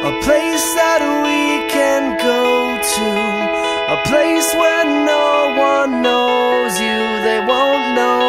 a place that we can go to, a place where no one knows you, they won't know